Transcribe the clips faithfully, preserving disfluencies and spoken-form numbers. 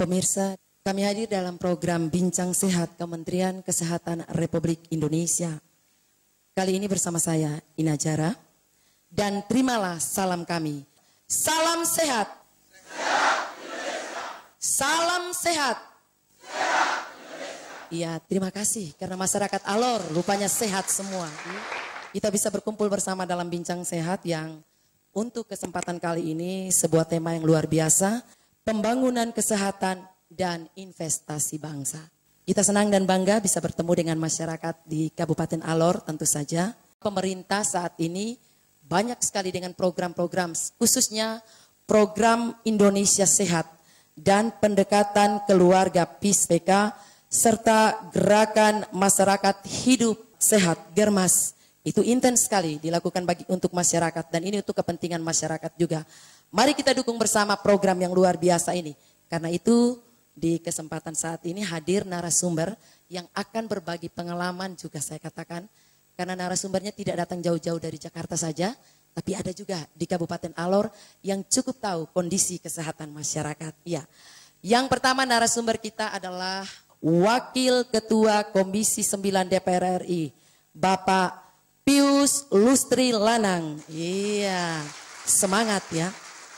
Pemirsa, kami hadir dalam program Bincang Sehat Kementerian Kesehatan Republik Indonesia. Kali ini bersama saya, Ina Jara, dan terimalah salam kami. Salam sehat. Sehat Indonesia. Salam sehat. Sehat Indonesia. Iya, terima kasih karena masyarakat Alor rupanya sehat semua. Kita bisa berkumpul bersama dalam Bincang Sehat yang untuk kesempatan kali ini sebuah tema yang luar biasa, pembangunan kesehatan dan investasi bangsa. Kita senang dan bangga bisa bertemu dengan masyarakat di Kabupaten Alor tentu saja. Pemerintah saat ini banyak sekali dengan program-program, khususnya program Indonesia Sehat dan pendekatan keluarga P I S P K serta gerakan masyarakat hidup sehat Germas. Itu intens sekali dilakukan bagi untuk masyarakat dan ini untuk kepentingan masyarakat juga. Mari kita dukung bersama program yang luar biasa ini. Karena itu di kesempatan saat ini hadir narasumber yang akan berbagi pengalaman juga saya katakan. Karena narasumbernya tidak datang jauh-jauh dari Jakarta saja, tapi ada juga di Kabupaten Alor yang cukup tahu kondisi kesehatan masyarakat. Ya. Yang pertama narasumber kita adalah Wakil Ketua Komisi sembilan D P R R I, Bapak Pius Lustri Lanang. Iya, semangat ya.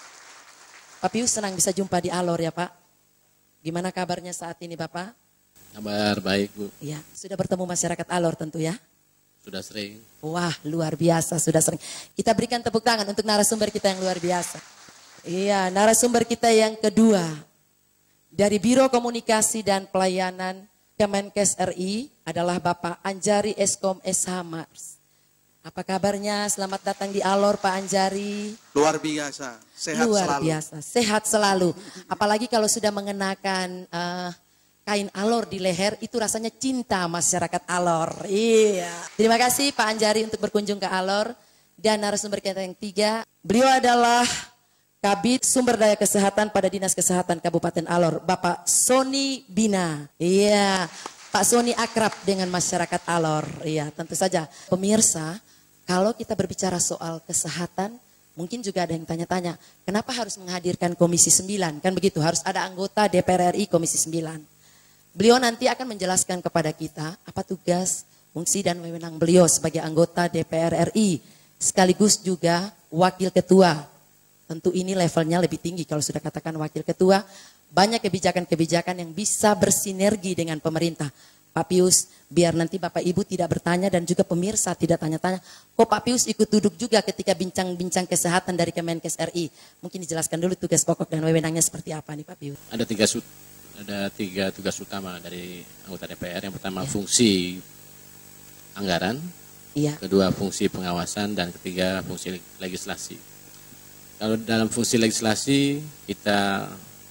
Pak Pius senang bisa jumpa di Alor ya Pak. Gimana kabarnya saat ini Bapak? Kabar baik Bu. Iya, sudah bertemu masyarakat Alor tentu ya? Sudah sering. Wah luar biasa, sudah sering. Kita berikan tepuk tangan untuk narasumber kita yang luar biasa. Iya, narasumber kita yang kedua. Dari Biro Komunikasi dan Pelayanan Kemenkes R I adalah Bapak Anjari Eskom S H Mars. Apa kabarnya? Selamat datang di Alor Pak Anjari. Luar biasa, sehat Luar selalu. biasa, sehat selalu. Apalagi kalau sudah mengenakan uh, kain Alor di leher, itu rasanya cinta masyarakat Alor. Iya. Terima kasih Pak Anjari untuk berkunjung ke Alor. Dan narasumber kita yang tiga, beliau adalah Kabid Sumber Daya Kesehatan pada Dinas Kesehatan Kabupaten Alor, Bapak Sony Bina. Iya, Pak Sony akrab dengan masyarakat Alor. Iya, tentu saja. Pemirsa, kalau kita berbicara soal kesehatan, mungkin juga ada yang tanya-tanya, kenapa harus menghadirkan Komisi sembilan? Kan begitu, harus ada anggota D P R R I Komisi sembilan. Beliau nanti akan menjelaskan kepada kita apa tugas, fungsi dan wewenang beliau sebagai anggota D P R R I. Sekaligus juga Wakil Ketua. Tentu ini levelnya lebih tinggi kalau sudah katakan Wakil Ketua. Banyak kebijakan-kebijakan yang bisa bersinergi dengan pemerintah. Pak Pius, biar nanti Bapak Ibu tidak bertanya dan juga pemirsa tidak tanya-tanya, kok Pak Pius ikut duduk juga ketika bincang-bincang kesehatan dari Kemenkes R I? Mungkin dijelaskan dulu tugas pokok dan wewenangnya seperti apa nih Pak Pius? Ada tiga, ada tiga tugas utama dari anggota D P R. Yang pertama ya. Fungsi anggaran, ya. Kedua fungsi pengawasan, dan ketiga fungsi legislasi. Kalau dalam fungsi legislasi kita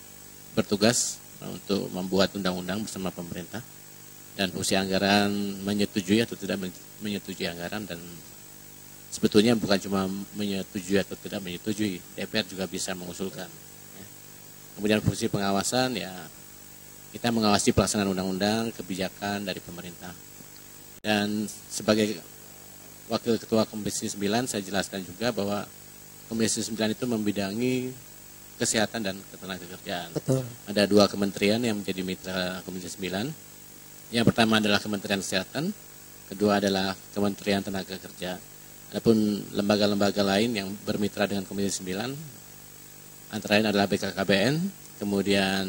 bertugas untuk membuat undang-undang bersama pemerintah. Dan fungsi anggaran menyetujui atau tidak menyetujui anggaran, dan sebetulnya bukan cuma menyetujui atau tidak menyetujui, D P R juga bisa mengusulkan. Ya. Kemudian fungsi pengawasan, ya kita mengawasi pelaksanaan undang-undang, kebijakan dari pemerintah. Dan sebagai Wakil Ketua Komisi sembilan saya jelaskan juga bahwa Komisi sembilan itu membidangi kesehatan dan ketenagakerjaan. Betul. Ada dua kementerian yang menjadi mitra Komisi sembilan. Yang pertama adalah Kementerian Kesehatan, kedua adalah Kementerian Tenaga Kerja. Adapun lembaga-lembaga lain yang bermitra dengan Komisi sembilan, antara lain adalah B K K B N, kemudian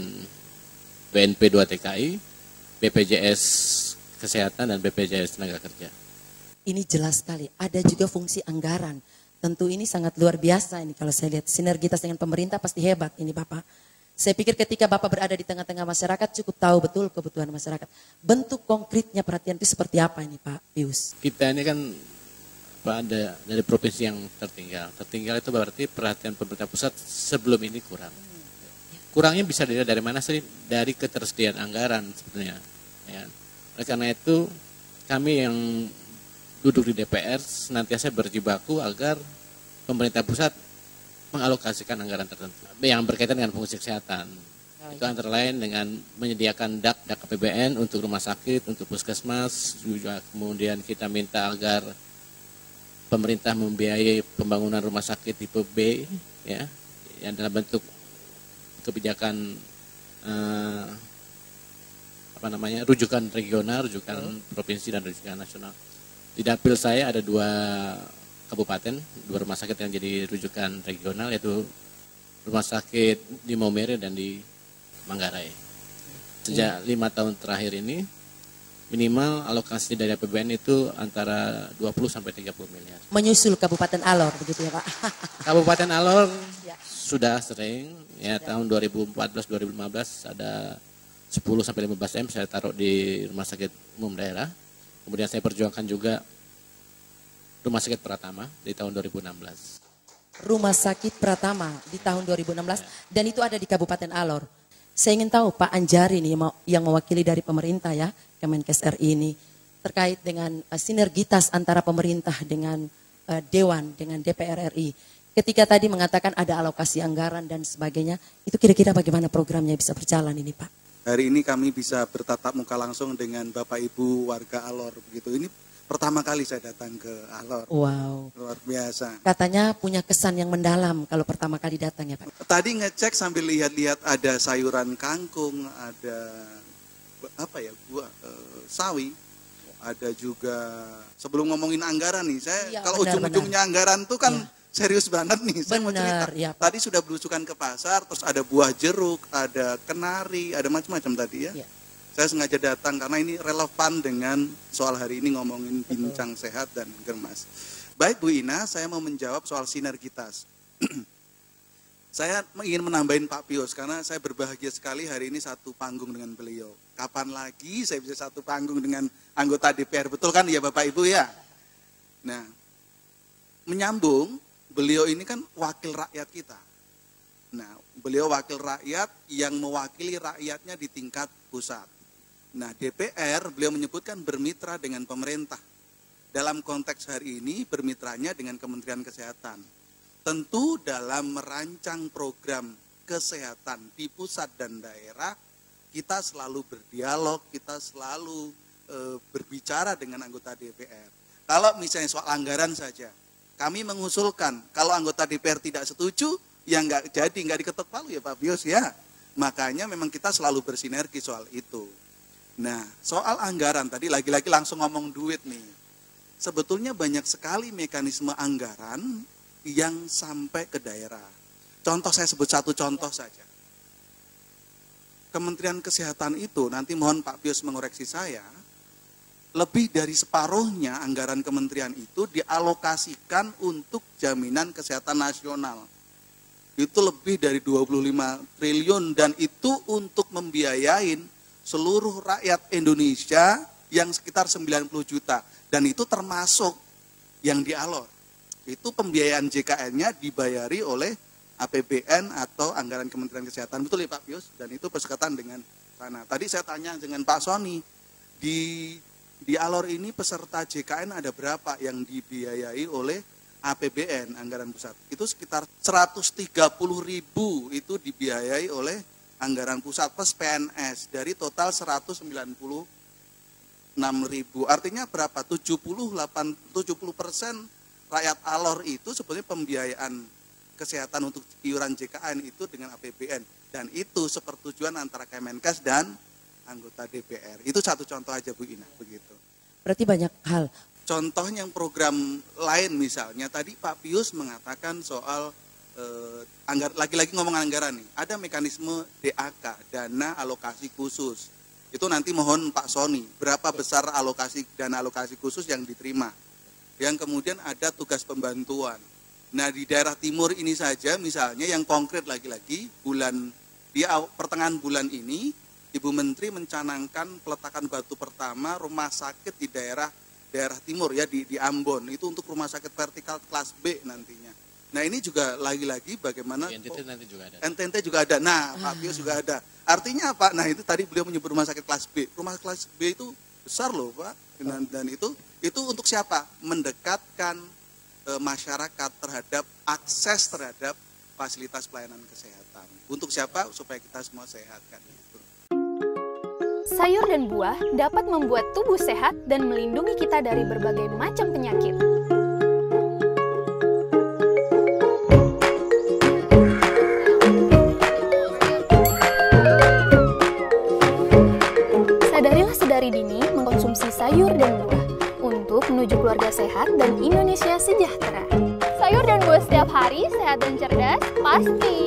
B N P dua T K I, B P J S Kesehatan, dan B P J S Tenaga Kerja. Ini jelas sekali, ada juga fungsi anggaran. Tentu ini sangat luar biasa ini kalau saya lihat. Sinergitas dengan pemerintah pasti hebat ini Bapak. Saya pikir ketika Bapak berada di tengah-tengah masyarakat cukup tahu betul kebutuhan masyarakat. Bentuk konkretnya perhatian itu seperti apa ini Pak Pius? Kita ini kan Pak ada dari provinsi yang tertinggal. Tertinggal itu berarti perhatian pemerintah pusat sebelum ini kurang. Kurangnya bisa dilihat dari mana sih? Dari ketersediaan anggaran sebetulnya. Ya. Oleh karena itu kami yang duduk di D P R senantiasa berjibaku agar pemerintah pusat mengalokasikan anggaran tertentu yang berkaitan dengan fungsi kesehatan. Oh, itu antara lain dengan menyediakan D A K, D A K A P B N untuk rumah sakit, untuk puskesmas, juga kemudian kita minta agar pemerintah membiayai pembangunan rumah sakit tipe B, ya, yang dalam bentuk kebijakan eh, apa namanya rujukan regional, rujukan hmm. provinsi dan rujukan nasional. Di dapil saya ada dua kabupaten, dua rumah sakit yang jadi rujukan regional, yaitu rumah sakit di Maumere dan di Manggarai. Sejak lima tahun terakhir ini minimal alokasi dari A P B N itu antara dua puluh sampai tiga puluh miliar. Menyusul Kabupaten Alor begitu ya Pak? Kabupaten Alor ya. Sudah sering ya, sudah. Tahun dua ribu empat belas dua ribu lima belas ada sepuluh sampai lima belas M saya taruh di rumah sakit umum daerah. Kemudian saya perjuangkan juga rumah sakit Pratama di tahun dua ribu enam belas. Rumah sakit Pratama di tahun dua ribu enam belas ya. Dan itu ada di Kabupaten Alor. Saya ingin tahu Pak Anjari nih yang mewakili dari pemerintah ya, Kemenkes R I ini, terkait dengan uh, sinergitas antara pemerintah dengan uh, Dewan, dengan D P R R I. Ketika tadi mengatakan ada alokasi anggaran dan sebagainya, itu kira-kira bagaimana programnya bisa berjalan ini Pak? Hari ini kami bisa bertatap muka langsung dengan Bapak Ibu warga Alor begitu. Ini pertama kali saya datang ke Alor. Wow. Luar biasa. Katanya punya kesan yang mendalam kalau pertama kali datang ya Pak. Tadi ngecek sambil lihat-lihat ada sayuran kangkung, ada apa ya, buah uh, sawi, ada juga sebelum ngomongin anggaran nih, saya ya, kalau ujung-ujungnya anggaran tuh kan ya. Serius banget nih, saya benar, mau cerita. Ya, tadi sudah belusukan ke pasar, terus ada buah jeruk, ada kenari, ada macam-macam tadi ya. ya. Saya sengaja datang karena ini relevan dengan soal hari ini ngomongin bincang Betul. Sehat dan Germas. Baik Bu Ina, saya mau menjawab soal sinergitas. Saya ingin menambahin Pak Pius karena saya berbahagia sekali hari ini satu panggung dengan beliau. Kapan lagi saya bisa satu panggung dengan anggota D P R, betul kan ya Bapak Ibu ya? Nah, menyambung, beliau ini kan wakil rakyat kita. Nah, beliau wakil rakyat yang mewakili rakyatnya di tingkat pusat. Nah, D P R beliau menyebutkan bermitra dengan pemerintah. Dalam konteks hari ini bermitranya dengan Kementerian Kesehatan. Tentu dalam merancang program kesehatan di pusat dan daerah, kita selalu berdialog, kita selalu e, berbicara dengan anggota D P R. Kalau misalnya soal anggaran saja, kami mengusulkan kalau anggota D P R tidak setuju, ya nggak jadi, nggak diketok palu ya Pak Bios ya. Makanya memang kita selalu bersinergi soal itu. Nah, soal anggaran tadi lagi-lagi langsung ngomong duit nih. Sebetulnya banyak sekali mekanisme anggaran yang sampai ke daerah. Contoh saya sebut satu contoh saja. Kementerian Kesehatan itu, nanti mohon Pak Bios mengoreksi saya, lebih dari separuhnya anggaran kementerian itu dialokasikan untuk jaminan kesehatan nasional. Itu lebih dari dua puluh lima triliun dan itu untuk membiayain seluruh rakyat Indonesia yang sekitar sembilan puluh juta. Dan itu termasuk yang di Alor. Itu pembiayaan J K N-nya dibayari oleh A P B N atau anggaran Kementerian Kesehatan. Betul ya Pak Pius? Dan itu bersekatan dengan sana. Tadi saya tanya dengan Pak Sony, di, di Alor ini peserta J K N ada berapa yang dibiayai oleh A P B N, anggaran pusat? Itu sekitar seratus tiga puluh ribu itu dibiayai oleh anggaran pusat plus P N S dari total seratus sembilan puluh enam ribu. Artinya berapa? tujuh puluh delapan, tujuh puluh persen rakyat Alor itu sebetulnya pembiayaan kesehatan untuk iuran J K N itu dengan A P B N. Dan itu sepertujuan antara Kemenkes dan anggota D P R. Itu satu contoh aja Bu Ina, begitu. Berarti banyak hal. Contohnya yang program lain misalnya, tadi Pak Pius mengatakan soal, eh, anggar, lagi-lagi ngomong anggaran nih, ada mekanisme D A K, dana alokasi khusus. Itu nanti mohon Pak Sony, berapa besar alokasi dana alokasi khusus yang diterima. Yang kemudian ada tugas pembantuan. Nah di daerah timur ini saja misalnya yang konkret lagi-lagi bulan di pertengahan bulan ini Ibu Menteri mencanangkan peletakan batu pertama rumah sakit di daerah daerah timur ya di, di Ambon itu untuk rumah sakit vertikal kelas B nantinya. Nah ini juga lagi-lagi bagaimana N T T nanti juga ada. N T T juga ada. Nah Pak Pius juga ada. Artinya apa? Nah itu tadi beliau menyebut rumah sakit kelas B. Rumah kelas B itu besar loh Pak. Dan, dan itu itu untuk siapa? Mendekatkan e, masyarakat terhadap akses terhadap fasilitas pelayanan kesehatan. Untuk siapa? Supaya kita semua sehat kan gitu. Sayur dan buah dapat membuat tubuh sehat dan melindungi kita dari berbagai macam penyakit. sehat dan cerdas, pasti.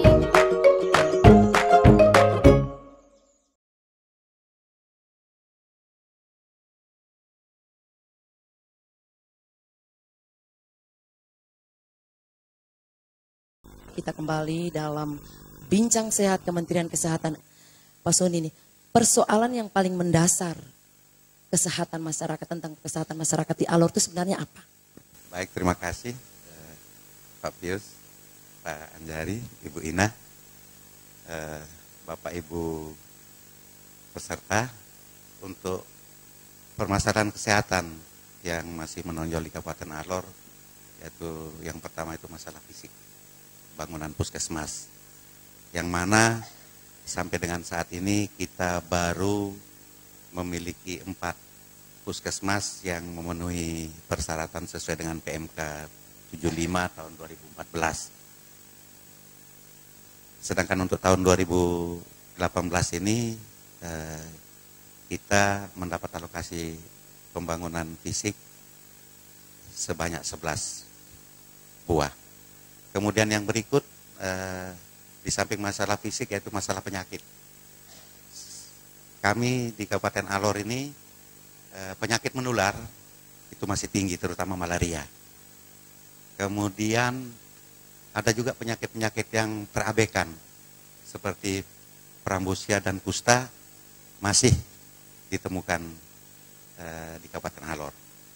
Kita kembali dalam Bincang Sehat Kementerian Kesehatan. Pak Soni ini, persoalan yang paling mendasar kesehatan masyarakat, tentang kesehatan masyarakat di Alor itu sebenarnya apa? Baik, terima kasih eh, Pak Pius, Pak Anjari, Ibu Ina, eh, Bapak Ibu peserta, untuk permasalahan kesehatan yang masih menonjol di Kabupaten Alor, yaitu yang pertama itu masalah fisik, bangunan puskesmas, yang mana sampai dengan saat ini kita baru memiliki empat puskesmas yang memenuhi persyaratan sesuai dengan P M K tujuh puluh lima tahun dua ribu empat belas. Sedangkan untuk tahun dua ribu delapan belas ini eh, kita mendapat alokasi pembangunan fisik sebanyak sebelas buah. Kemudian yang berikut, eh, di samping masalah fisik yaitu masalah penyakit. Kami di Kabupaten Alor ini, eh, penyakit menular itu masih tinggi, terutama malaria. Kemudian ada juga penyakit-penyakit yang terabaikan, seperti perambusia dan kusta masih ditemukan eh, di Kabupaten Alor.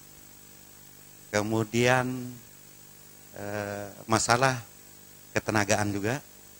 Kemudian masalah ketenagaan juga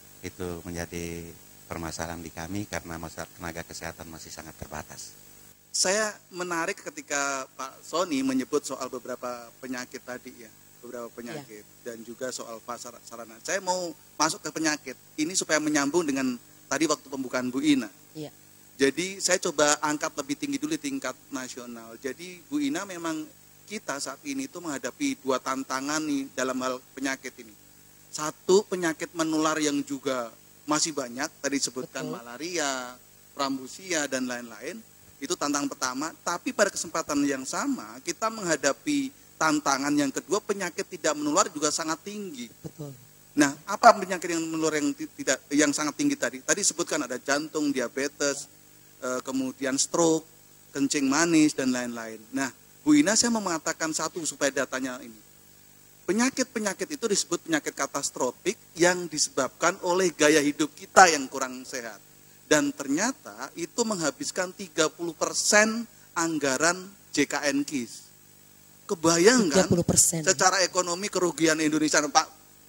itu menjadi permasalahan di kami karena masalah tenaga kesehatan masih sangat terbatas. Saya menarik ketika Pak Soni menyebut soal beberapa penyakit tadi ya, beberapa penyakit ya, dan juga soal sarana. Saya mau masuk ke penyakit ini supaya menyambung dengan tadi waktu pembukaan Bu Ina. Ya. Jadi saya coba angkat lebih tinggi dulu di tingkat nasional. Jadi Bu Ina, memang kita saat ini itu menghadapi dua tantangan nih dalam hal penyakit ini. Satu, penyakit menular yang juga masih banyak, tadi disebutkan Betul. malaria, perambusia, dan lain-lain. Itu tantangan pertama, tapi pada kesempatan yang sama kita menghadapi tantangan yang kedua, penyakit tidak menular juga sangat tinggi. Betul. Nah, apa penyakit yang menular yang tidak yang sangat tinggi tadi? Tadi disebutkan ada jantung, diabetes, kemudian stroke, kencing manis, dan lain-lain. Nah, Bu Ina, saya mau mengatakan satu supaya datanya ini. Penyakit-penyakit itu disebut penyakit katastrofik yang disebabkan oleh gaya hidup kita yang kurang sehat. Dan ternyata itu menghabiskan tiga puluh persen anggaran J K N K I S. Kebayang kan secara ekonomi kerugian Indonesia, Pak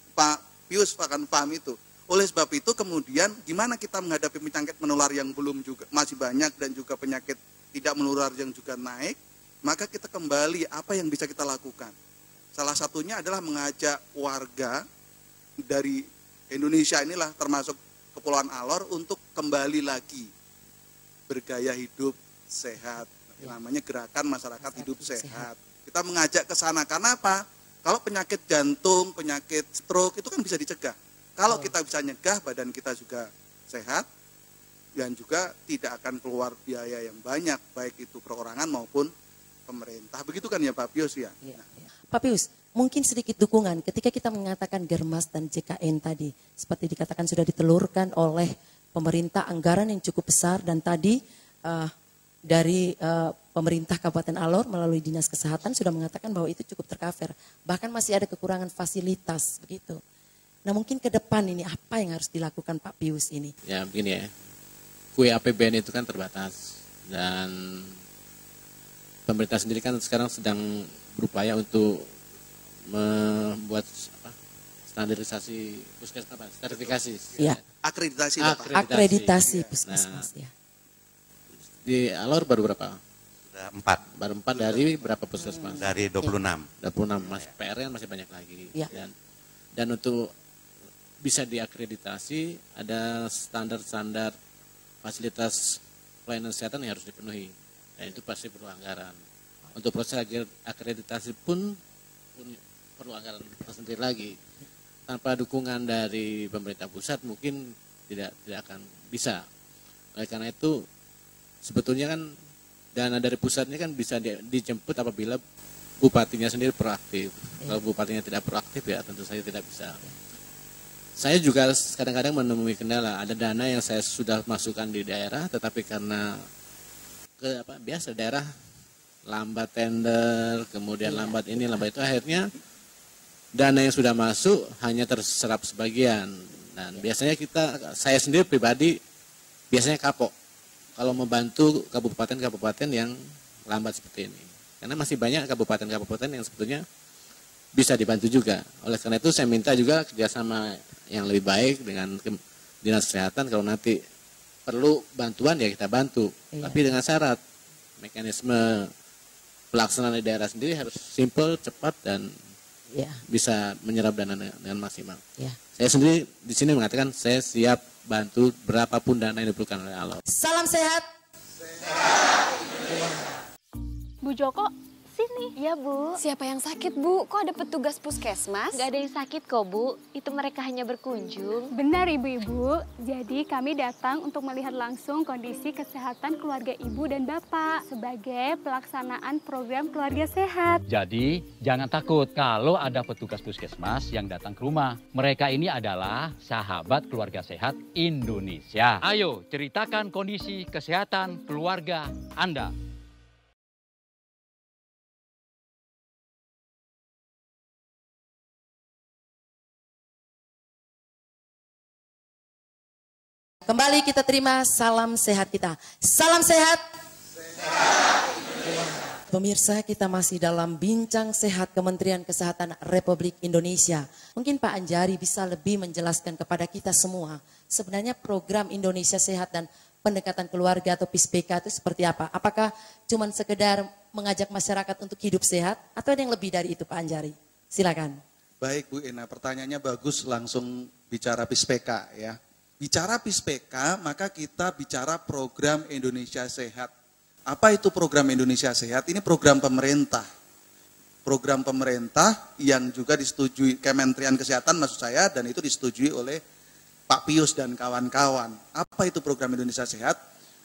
Pak Pius akan paham itu. Oleh sebab itu kemudian gimana kita menghadapi penyakit menular yang belum juga masih banyak dan juga penyakit tidak menular yang juga naik. Maka kita kembali apa yang bisa kita lakukan. Salah satunya adalah mengajak warga dari Indonesia inilah termasuk Kepulauan Alor untuk kembali lagi bergaya hidup sehat. Namanya gerakan masyarakat hidup sehat. Kita mengajak ke sana karena apa? Kalau penyakit jantung, penyakit stroke itu kan bisa dicegah. Kalau kita bisa nyegah, badan kita juga sehat dan juga tidak akan keluar biaya yang banyak, baik itu perorangan maupun pemerintah. Begitu kan ya Pak Pius ya? Ya, ya. Pak Pius, mungkin sedikit dukungan ketika kita mengatakan Germas dan J K N tadi, seperti dikatakan sudah ditelurkan oleh pemerintah anggaran yang cukup besar, dan tadi uh, dari uh, pemerintah Kabupaten Alor melalui Dinas Kesehatan sudah mengatakan bahwa itu cukup tercover. Bahkan masih ada kekurangan fasilitas, begitu. Nah, mungkin ke depan ini apa yang harus dilakukan Pak Pius ini? Ya begini ya, Q A P B N itu kan terbatas, dan pemerintah sendiri kan sekarang sedang berupaya untuk membuat apa, standarisasi puskesmas, apa, sertifikasi, ya. akreditasi, akreditasi, akreditasi ya. Puskesmas. Nah, ya. Di Alor baru berapa? Sudah empat. Baru empat dari berapa puskesmas? Dari dua puluh enam. dua puluh enam, Mas, P R-nya masih banyak lagi. Ya. Dan, dan untuk bisa diakreditasi ada standar-standar fasilitas pelayanan kesehatan yang harus dipenuhi. Dan itu pasti perlu anggaran. Untuk proses akreditasi pun, pun perlu anggaran tersendiri lagi. Tanpa dukungan dari pemerintah pusat mungkin tidak tidak akan bisa. Oleh karena itu sebetulnya kan dana dari pusatnya kan bisa di, dijemput apabila bupatinya sendiri proaktif. Ya. Kalau bupatinya tidak proaktif ya tentu saja tidak bisa. Saya juga kadang-kadang menemui kendala, ada dana yang saya sudah masukkan di daerah, tetapi karena ke apa biasa daerah lambat tender, kemudian lambat ini, lambat itu, akhirnya dana yang sudah masuk hanya terserap sebagian. Dan biasanya kita, saya sendiri pribadi, biasanya kapok kalau membantu kabupaten-kabupaten yang lambat seperti ini. Karena masih banyak kabupaten-kabupaten yang sebetulnya bisa dibantu juga. Oleh karena itu saya minta juga kerjasama yang lebih baik dengan Dinas Kesehatan. Kalau nanti perlu bantuan ya kita bantu. Iya. Tapi dengan syarat mekanisme pelaksanaan di daerah sendiri harus simple, cepat, dan ya, bisa menyerap dana dengan maksimal. Ya. Saya sendiri di sini mengatakan saya siap bantu berapapun dana yang diperlukan oleh Allah. Salam sehat. Sehat. Bu Joko, sini. Iya Bu. Siapa yang sakit Bu? Kok ada petugas puskesmas? Gak ada yang sakit kok Bu, itu mereka hanya berkunjung. Benar Ibu-Ibu, jadi kami datang untuk melihat langsung kondisi kesehatan keluarga Ibu dan Bapak sebagai pelaksanaan program keluarga sehat. Jadi jangan takut kalau ada petugas puskesmas yang datang ke rumah. Mereka ini adalah sahabat keluarga sehat Indonesia. Ayo ceritakan kondisi kesehatan keluarga Anda. Kembali kita terima salam sehat kita. Salam sehat. Sehat. Pemirsa, kita masih dalam bincang sehat Kementerian Kesehatan Republik Indonesia. Mungkin Pak Anjari bisa lebih menjelaskan kepada kita semua sebenarnya program Indonesia Sehat dan pendekatan keluarga atau P I S P K itu seperti apa? Apakah cuma sekedar mengajak masyarakat untuk hidup sehat atau ada yang lebih dari itu Pak Anjari? Silakan. Baik Bu Ina, pertanyaannya bagus, langsung bicara P I S P K ya. Bicara P I S P K, maka kita bicara program Indonesia Sehat. Apa itu program Indonesia Sehat? Ini program pemerintah. Program pemerintah yang juga disetujui Kementerian Kesehatan maksud saya, dan itu disetujui oleh Pak Pius dan kawan-kawan. Apa itu program Indonesia Sehat?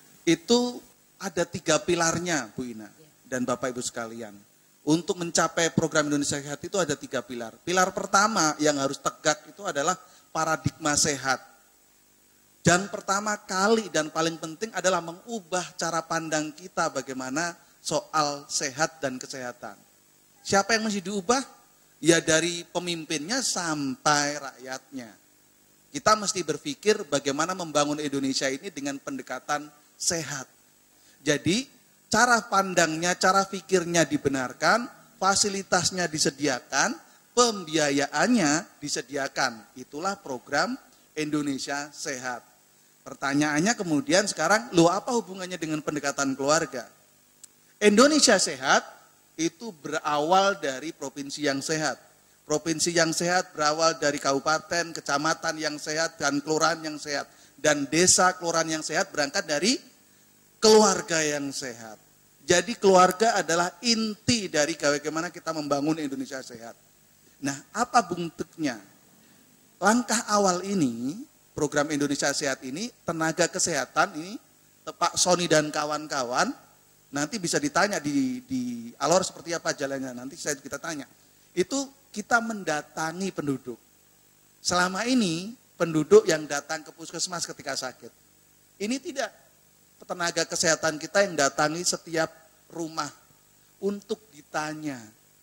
Itu ada tiga pilarnya Bu Ina dan Bapak Ibu sekalian. Untuk mencapai program Indonesia Sehat itu ada tiga pilar. Pilar pertama yang harus tegak itu adalah paradigma sehat. Dan pertama kali dan paling penting adalah mengubah cara pandang kita bagaimana soal sehat dan kesehatan. Siapa yang mesti diubah? Ya dari pemimpinnya sampai rakyatnya. Kita mesti berpikir bagaimana membangun Indonesia ini dengan pendekatan sehat. Jadi cara pandangnya, cara pikirnya dibenarkan, fasilitasnya disediakan, pembiayaannya disediakan. Itulah program Indonesia Sehat. Pertanyaannya kemudian sekarang, loh apa hubungannya dengan pendekatan keluarga? Indonesia Sehat itu berawal dari provinsi yang sehat. Provinsi yang sehat berawal dari kabupaten, kecamatan yang sehat, dan kelurahan yang sehat. Dan desa kelurahan yang sehat berangkat dari keluarga yang sehat. Jadi keluarga adalah inti dari bagaimana kita membangun Indonesia Sehat. Nah, apa bentuknya? Langkah awal ini, program Indonesia Sehat ini, tenaga kesehatan ini, Pak Sony dan kawan-kawan, nanti bisa ditanya di, di Alor seperti apa jalannya, nanti saya kita tanya. Itu kita mendatangi penduduk. Selama ini, penduduk yang datang ke puskesmas ketika sakit. Ini tidak, tenaga kesehatan kita yang datangi setiap rumah untuk ditanya.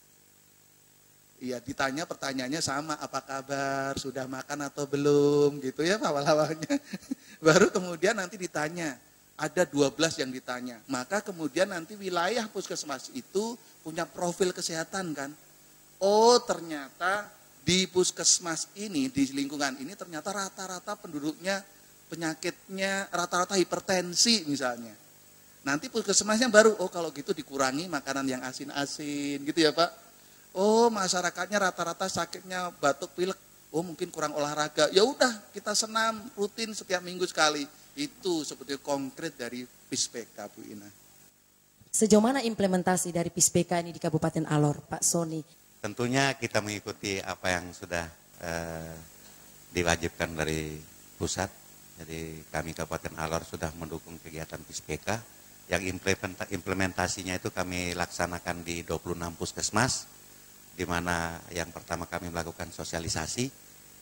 Iya, ditanya pertanyaannya sama, apa kabar, sudah makan atau belum, gitu ya awal-awalnya. Baru kemudian nanti ditanya, ada dua belas yang ditanya. Maka kemudian nanti wilayah puskesmas itu punya profil kesehatan kan. Oh ternyata di puskesmas ini, di lingkungan ini ternyata rata-rata penduduknya penyakitnya rata-rata hipertensi misalnya. Nanti puskesmasnya baru, oh kalau gitu dikurangi makanan yang asin-asin gitu ya Pak. Oh masyarakatnya rata-rata sakitnya batuk pilek, oh mungkin kurang olahraga. Ya udah kita senam rutin setiap minggu sekali. Itu seperti konkret dari P I S P K Bu Ina. Sejauh mana implementasi dari P I S P K ini di Kabupaten Alor, Pak Sony? Tentunya kita mengikuti apa yang sudah eh, diwajibkan dari pusat. Jadi kami Kabupaten Alor sudah mendukung kegiatan P I S P K. Yang implementasinya itu kami laksanakan di dua puluh enam puskesmas. Di mana yang pertama kami melakukan sosialisasi,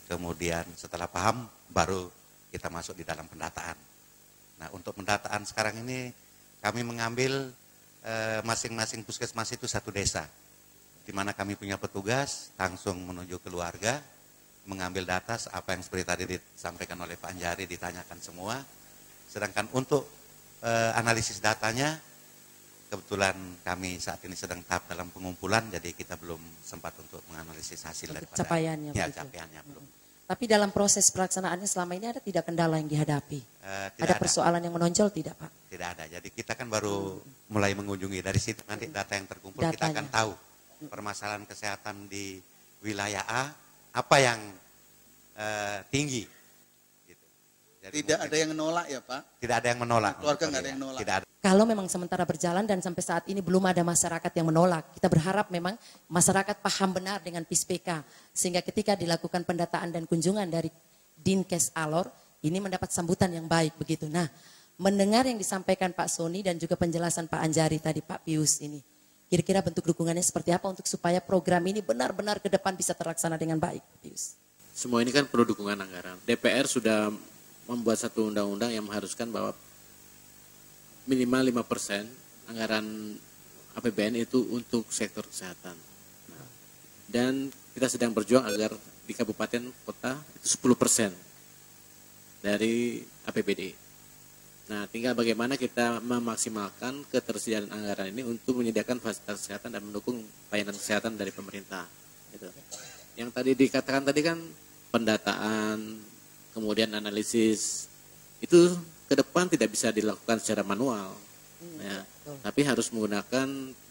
kemudian setelah paham baru kita masuk di dalam pendataan. Nah, untuk pendataan sekarang ini kami mengambil masing-masing eh, puskesmas itu satu desa, di mana kami punya petugas langsung menuju keluarga, mengambil data apa yang seperti tadi disampaikan oleh Pak Anjari, ditanyakan semua. Sedangkan untuk eh, analisis datanya, kebetulan kami saat ini sedang tahap dalam pengumpulan, jadi kita belum sempat untuk menganalisis hasil daripada capaiannya. Ya, capaiannya belum. Tapi dalam proses pelaksanaannya selama ini ada tidak kendala yang dihadapi? Uh, ada persoalan ada. yang menonjol tidak, Pak? Tidak ada. Jadi kita kan baru hmm. mulai mengunjungi, dari situ nanti data yang terkumpul Datanya. kita akan tahu permasalahan kesehatan di wilayah A apa yang uh, tinggi. Gitu. Jadi tidak ada yang menolak ya, Pak? Tidak ada yang menolak. Keluarga nggak ada yang menolak. Tidak ada. Kalau memang sementara berjalan dan sampai saat ini belum ada masyarakat yang menolak, kita berharap memang masyarakat paham benar dengan P I S P K. Sehingga ketika dilakukan pendataan dan kunjungan dari Dinkes Alor, ini mendapat sambutan yang baik begitu. Nah, mendengar yang disampaikan Pak Sony dan juga penjelasan Pak Anjari tadi, Pak Pius ini, kira-kira bentuk dukungannya seperti apa untuk supaya program ini benar-benar ke depan bisa terlaksana dengan baik, Pius? Semua ini kan perlu dukungan anggaran. D P R sudah membuat satu undang-undang yang mengharuskan bahwa minimal lima persen anggaran A P B N itu untuk sektor kesehatan. Nah, dan kita sedang berjuang agar di kabupaten kota itu sepuluh persen dari A P B D. Nah, tinggal bagaimana kita memaksimalkan ketersediaan anggaran ini untuk menyediakan fasilitas kesehatan dan mendukung layanan kesehatan dari pemerintah. Gitu. Yang tadi dikatakan tadi kan pendataan, kemudian analisis, itu ke depan tidak bisa dilakukan secara manual, hmm, ya, tapi harus menggunakan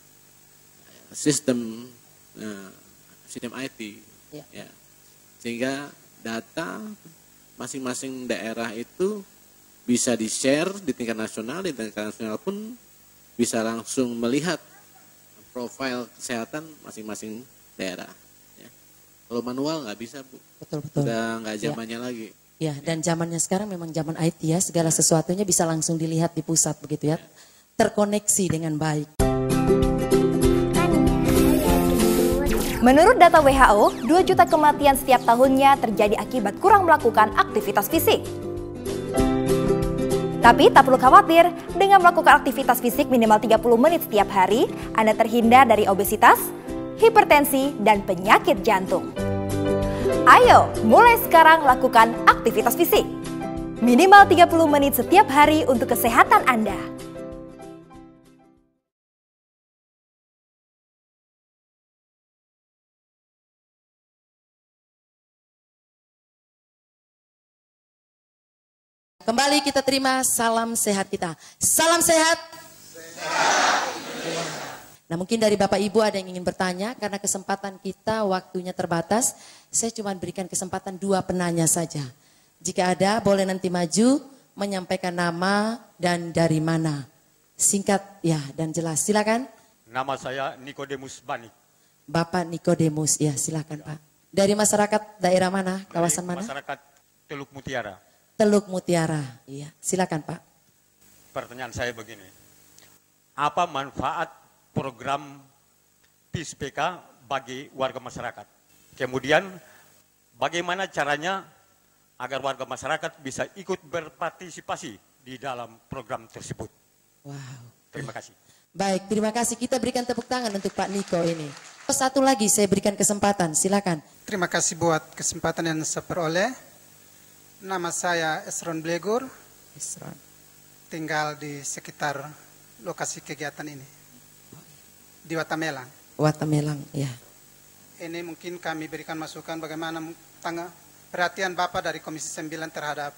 sistem uh, sistem I T, ya. Ya, sehingga data masing-masing daerah itu bisa di-share di tingkat nasional, di tingkat nasional pun bisa langsung melihat profil kesehatan masing-masing daerah. Ya. Kalau manual nggak bisa, Bu. Betul, betul. Udah nggak zamannya ya. lagi. Ya, dan zamannya sekarang memang zaman I T ya, segala sesuatunya bisa langsung dilihat di pusat begitu ya, terkoneksi dengan baik. Menurut data W H O, dua juta kematian setiap tahunnya terjadi akibat kurang melakukan aktivitas fisik. Tapi tak perlu khawatir, dengan melakukan aktivitas fisik minimal tiga puluh menit setiap hari, Anda terhindar dari obesitas, hipertensi, dan penyakit jantung. Ayo, mulai sekarang lakukan aktivitas fisik. Minimal tiga puluh menit setiap hari untuk kesehatan Anda. Kembali kita terima salam sehat kita. Salam sehat. Sehat. Nah, mungkin dari Bapak Ibu ada yang ingin bertanya, karena kesempatan kita waktunya terbatas, saya cuma berikan kesempatan dua penanya saja. Jika ada, boleh nanti maju, menyampaikan nama dan dari mana. Singkat ya dan jelas, silakan. Nama saya Nikodemus Bani. Bapak Nikodemus, ya silakan ya. Pak. Dari masyarakat daerah mana, kawasan dari mana? Masyarakat Teluk Mutiara. Teluk Mutiara, iya silakan Pak. Pertanyaan saya begini, apa manfaat program P I S P K bagi warga masyarakat? Kemudian bagaimana caranya agar warga masyarakat bisa ikut berpartisipasi di dalam program tersebut? Wow. Terima kasih. Baik, terima kasih. Kita berikan tepuk tangan untuk Pak Niko ini. Satu lagi saya berikan kesempatan, silakan. Terima kasih buat kesempatan yang saya peroleh. Nama saya Esron Blegur. Esron. Tinggal di sekitar lokasi kegiatan ini. Di Watamelang. Watamelang, ya. Ini mungkin kami berikan masukan bagaimana tangga perhatian Bapak dari Komisi sembilan terhadap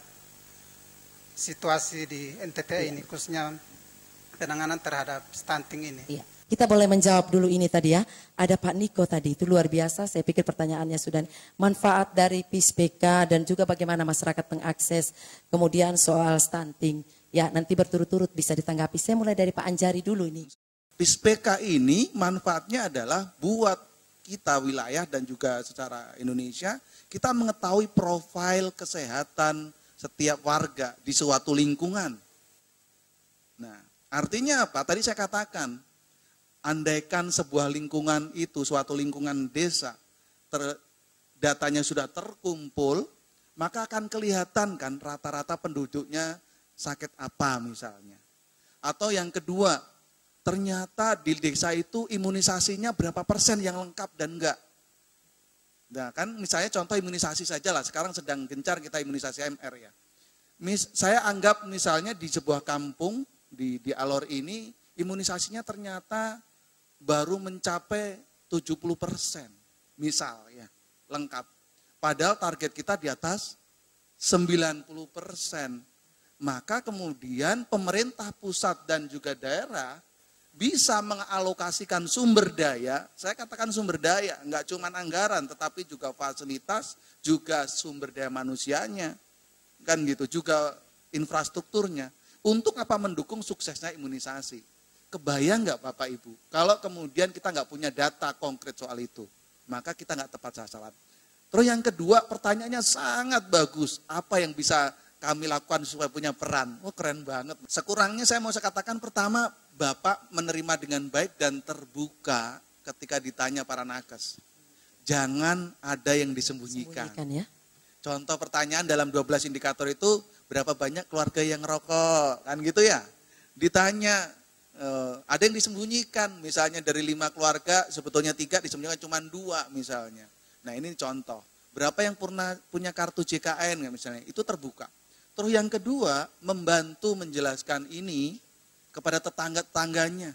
situasi di N T T ya. Ini, khususnya penanganan terhadap stunting ini. Ya. Kita boleh menjawab dulu ini tadi ya. Ada Pak Niko tadi, itu luar biasa. Saya pikir pertanyaannya sudah manfaat dari P I S P K dan juga bagaimana masyarakat mengakses. Kemudian soal stunting. Ya, nanti berturut-turut bisa ditanggapi. Saya mulai dari Pak Anjari dulu ini. P I S P K ini manfaatnya adalah buat kita wilayah dan juga secara Indonesia, kita mengetahui profil kesehatan setiap warga di suatu lingkungan. Nah, artinya apa? Tadi saya katakan, andaikan sebuah lingkungan itu, suatu lingkungan desa, ter, datanya sudah terkumpul, maka akan kelihatan kan rata-rata penduduknya sakit apa misalnya. Atau yang kedua, ternyata di desa itu imunisasinya berapa persen yang lengkap dan enggak. Nah kan misalnya contoh imunisasi saja lah, sekarang sedang gencar kita imunisasi M R ya. Mis, saya anggap misalnya di sebuah kampung, di, di Alor ini, imunisasinya ternyata baru mencapai tujuh puluh persen, misal ya, lengkap. Padahal target kita di atas sembilan puluh persen. Maka kemudian pemerintah pusat dan juga daerah bisa mengalokasikan sumber daya, saya katakan sumber daya, enggak cuma anggaran, tetapi juga fasilitas, juga sumber daya manusianya, kan gitu, juga infrastrukturnya. Untuk apa? Mendukung suksesnya imunisasi. Kebayang nggak Bapak Ibu, kalau kemudian kita nggak punya data konkret soal itu, maka kita nggak tepat sasaran. Terus yang kedua, pertanyaannya sangat bagus, apa yang bisa kami lakukan supaya punya peran? Oh keren banget. Sekurangnya saya mau saya katakan, pertama, Bapak menerima dengan baik dan terbuka ketika ditanya para nakes. Jangan ada yang disembunyikan. Ya? Contoh pertanyaan dalam dua belas indikator itu, berapa banyak keluarga yang ngerokok, kan gitu ya. Ditanya, eh, ada yang disembunyikan, misalnya dari lima keluarga, sebetulnya tiga, disembunyikan cuma dua misalnya. Nah ini contoh, berapa yang pernah punya kartu J K N misalnya, itu terbuka. Terus yang kedua, membantu menjelaskan ini kepada tetangga-tetangganya.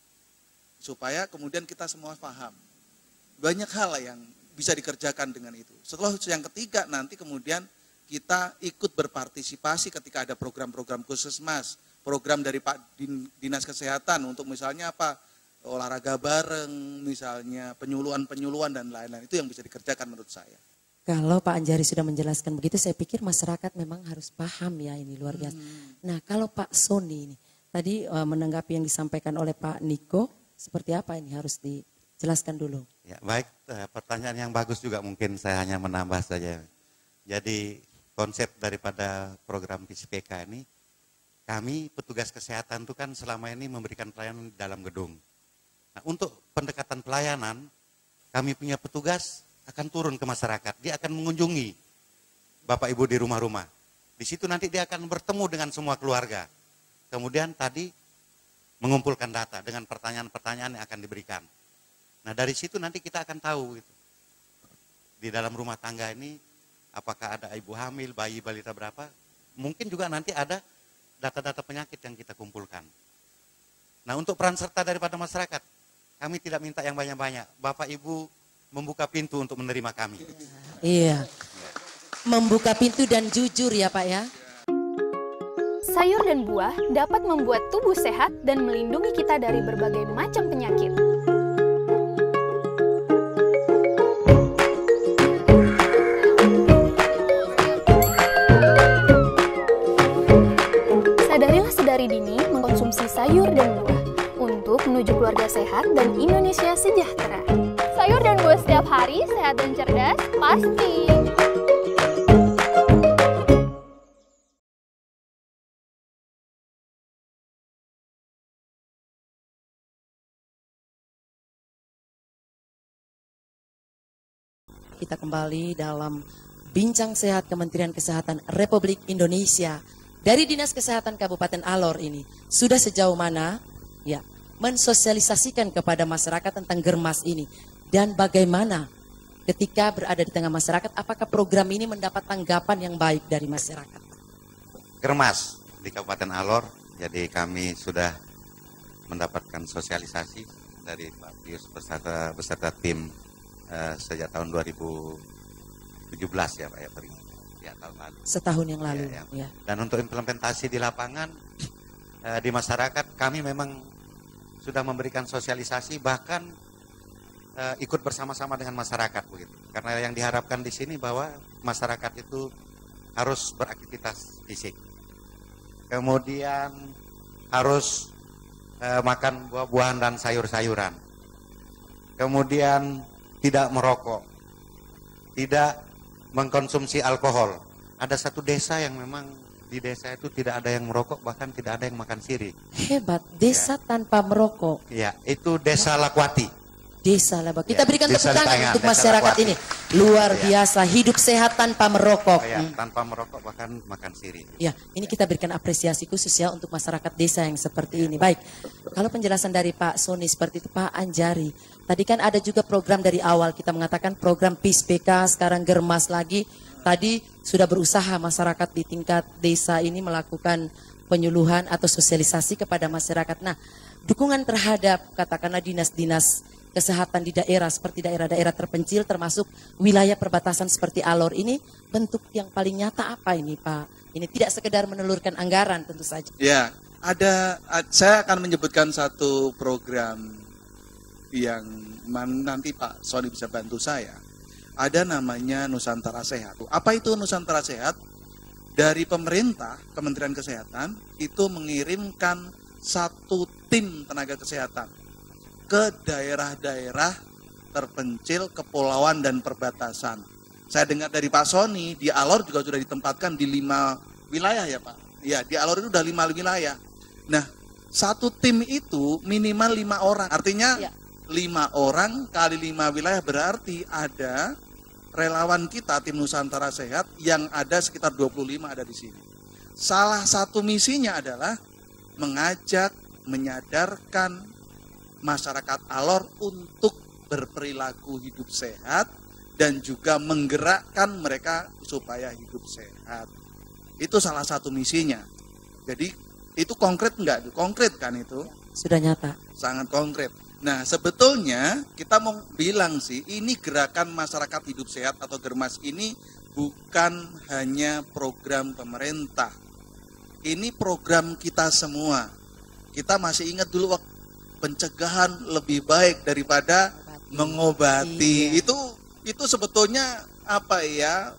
Supaya kemudian kita semua paham. Banyak hal yang bisa dikerjakan dengan itu. Setelah yang ketiga, nanti kemudian kita ikut berpartisipasi ketika ada program-program Puskesmas, program dari Pak Dinas Kesehatan untuk misalnya apa, olahraga bareng, misalnya penyuluhan-penyuluhan dan lain-lain. Itu yang bisa dikerjakan menurut saya. Kalau Pak Anjari sudah menjelaskan begitu, saya pikir masyarakat memang harus paham ya, ini luar biasa. Hmm. Nah kalau Pak Sony ini, tadi uh, menanggapi yang disampaikan oleh Pak Niko, seperti apa ini harus dijelaskan dulu? Ya, baik, pertanyaan yang bagus juga, mungkin saya hanya menambah saja. Jadi konsep daripada program P I S P K ini, kami petugas kesehatan itu kan selama ini memberikan pelayanan di dalam gedung. Nah, untuk pendekatan pelayanan, kami punya petugas akan turun ke masyarakat, dia akan mengunjungi Bapak Ibu di rumah-rumah. Di situ nanti dia akan bertemu dengan semua keluarga. Kemudian tadi mengumpulkan data dengan pertanyaan-pertanyaan yang akan diberikan. Nah dari situ nanti kita akan tahu gitu. Di dalam rumah tangga ini apakah ada ibu hamil, bayi, balita berapa. Mungkin juga nanti ada data-data penyakit yang kita kumpulkan. Nah untuk peran serta daripada masyarakat, kami tidak minta yang banyak-banyak. Bapak Ibu membuka pintu untuk menerima kami. Iya, membuka pintu dan jujur ya Pak ya. Sayur dan buah dapat membuat tubuh sehat dan melindungi kita dari berbagai macam penyakit. Sadarilah sedari dini mengkonsumsi sayur dan buah untuk menuju keluarga sehat dan Indonesia sejahtera. Sayur dan buah setiap hari sehat dan cerdas, pasti. Kita kembali dalam Bincang Sehat Kementerian Kesehatan Republik Indonesia. Dari Dinas Kesehatan Kabupaten Alor ini, sudah sejauh mana ya mensosialisasikan kepada masyarakat tentang Germas ini? Dan bagaimana ketika berada di tengah masyarakat, apakah program ini mendapat tanggapan yang baik dari masyarakat? Germas di Kabupaten Alor, jadi kami sudah mendapatkan sosialisasi dari Pak Pius beserta, beserta tim eh, sejak tahun dua ribu tujuh belas ya Pak ya, ya tahun lalu. Setahun yang lalu. Ya, ya. Ya. Dan untuk implementasi di lapangan, eh, di masyarakat kami memang sudah memberikan sosialisasi, bahkan Uh, ikut bersama-sama dengan masyarakat begitu. Karena yang diharapkan di sini bahwa masyarakat itu harus beraktivitas fisik. Kemudian harus uh, makan buah-buahan dan sayur-sayuran. Kemudian tidak merokok. Tidak mengkonsumsi alkohol. Ada satu desa yang memang di desa itu tidak ada yang merokok, bahkan tidak ada yang makan sirih. Hebat, desa ya. Tanpa merokok. Ya, itu Desa Lakwati. Desa Labak. Kita berikan tepuk tangan untuk masyarakat ini. Luar ya. biasa, hidup sehat tanpa merokok. Ya, hmm. Tanpa merokok bahkan makan sirih. Ya, ini kita berikan apresiasi khusus ya untuk masyarakat desa yang seperti ini. Baik, kalau penjelasan dari Pak Sony seperti itu, Pak Anjari. Tadi kan ada juga program dari awal, kita mengatakan program P I S P K, sekarang Germas lagi. Tadi sudah berusaha masyarakat di tingkat desa ini melakukan penyuluhan atau sosialisasi kepada masyarakat. Nah, dukungan terhadap katakanlah dinas-dinas kesehatan di daerah seperti daerah-daerah terpencil termasuk wilayah perbatasan seperti Alor ini, bentuk yang paling nyata apa ini Pak? Ini tidak sekedar menelurkan anggaran tentu saja. Ya, ada, saya akan menyebutkan satu program yang nanti Pak Sony bisa bantu saya. Ada namanya Nusantara Sehat. Apa itu Nusantara Sehat? Dari pemerintah, Kementerian Kesehatan, itu mengirimkan satu tim tenaga kesehatan ke daerah-daerah terpencil, kepulauan, dan perbatasan. Saya dengar dari Pak Sony, di Alor juga sudah ditempatkan di lima wilayah ya Pak? Ya, di Alor itu sudah lima wilayah. Nah, satu tim itu minimal lima orang. Artinya ya. lima orang kali lima wilayah berarti ada relawan kita tim Nusantara Sehat yang ada sekitar dua puluh lima ada di sini. Salah satu misinya adalah mengajak, menyadarkan masyarakat Alor untuk berperilaku hidup sehat dan juga menggerakkan mereka supaya hidup sehat. Itu salah satu misinya. Jadi itu konkret enggak? Konkret kan itu? Sudah nyata. Sangat konkret. Nah, sebetulnya kita mau bilang sih, ini gerakan masyarakat hidup sehat atau Germas ini bukan hanya program pemerintah. Ini program kita semua. Kita masih ingat dulu waktu pencegahan lebih baik daripada mengobati. Iya. Itu itu sebetulnya apa ya?